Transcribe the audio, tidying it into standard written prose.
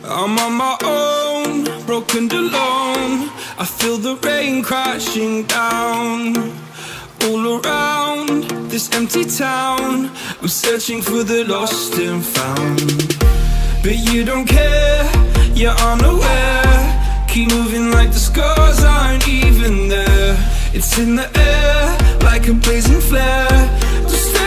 I'm on my own, broken and alone. I feel the rain crashing down. All around this empty town, I'm searching for the lost and found. But you don't care, you're unaware. Keep moving like the scars aren't even there. It's in the air, like a blazing flare. Just